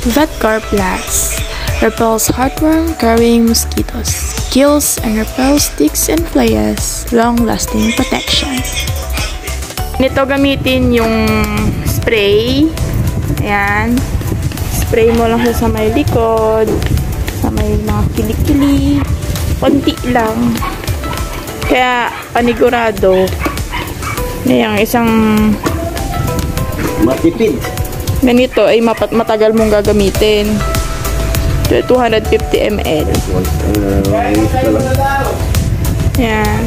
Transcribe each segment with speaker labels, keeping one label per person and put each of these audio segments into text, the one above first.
Speaker 1: VetCore Plus repels heartworm carrying mosquitoes, kills and repels ticks and flies, long-lasting protection. Nito gamitin yung spray. Ayan. Spray mo lang siya sa may likod, sa may mga kilikili. Konti lang. Kaya panigurado na yung isang
Speaker 2: matipid.
Speaker 1: Ganito ay matagal mong gagamitin. 250 ml. Ayan.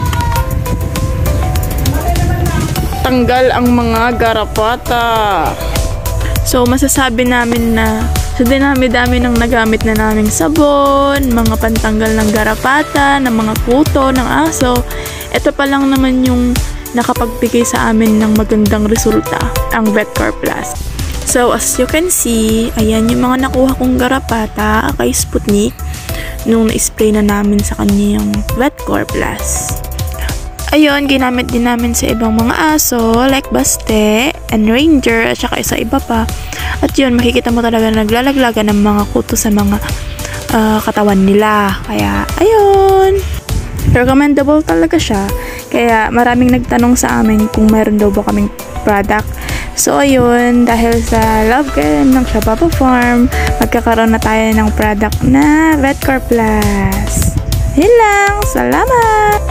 Speaker 1: Tanggal ang mga garapata. So, masasabi namin na sa dinami-dami ng nagamit na naming sabon, mga pantanggal ng garapata, ng mga kuto, ng aso, ito pa lang naman yung nakapagbigay sa amin ng magandang resulta, ang VetCore Plus. So, as you can see, ayan yung mga nakuha kong garapata kay Sputnik nung na-spray na namin sa kanyang VetCore Plus. Ayun, ginamit din namin sa ibang mga aso like Baste and Ranger at saka sa iba pa. At yun, makikita mo talaga naglalaglagan ng mga kuto sa mga katawan nila. Kaya, ayun. Recommendable talaga siya. Kaya maraming nagtanong sa amin kung meron daw ba kaming product. So, ayun, dahil sa love ko ng Shababa Farm, magkakaroon na tayo ng product na VetCore Plus. Yun lang. Salamat!